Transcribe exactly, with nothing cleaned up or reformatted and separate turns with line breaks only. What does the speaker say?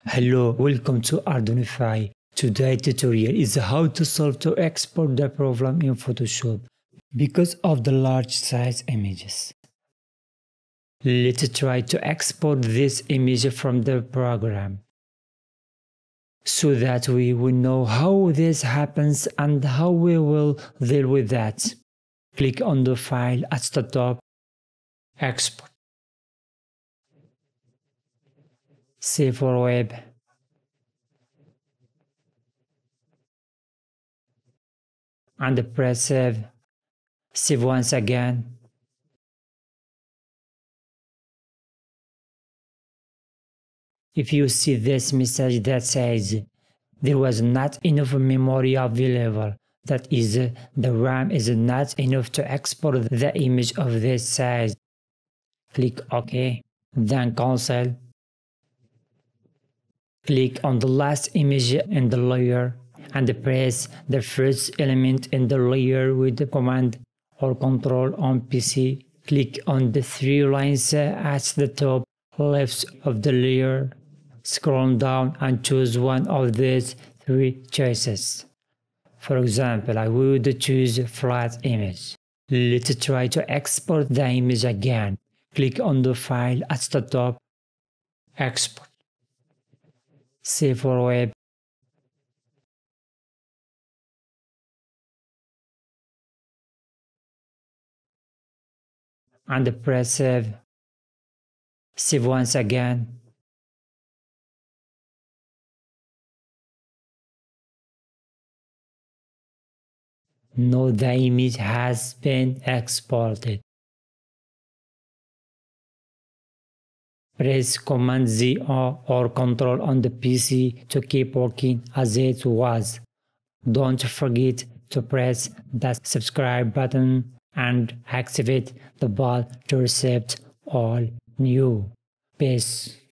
Hello, welcome to Ardounify. Today's tutorial is how to solve to export the problem in Photoshop because of the large size images. Let's try to export this image from the program so that we will know how this happens and how we will deal with that. Click on the file at the top, Export. Save for web. And press save. Save once again. If you see this message that says there was not enough memory available, that is, the RAM is not enough to export the image of this size, click OK, then cancel. Click on the last image in the layer and press the first element in the layer with the command or control on P C. Click on the three lines at the top left of the layer. Scroll down and choose one of these three choices. For example, I would choose flat image. Let's try to export the image again. Click on the file at the top, Export. Save for web. And press save. Save once again. Now the image has been exported. Press Command Z or Control on the P C to keep working as it was. Don't forget to press the subscribe button and activate the bell to receive all new. Peace.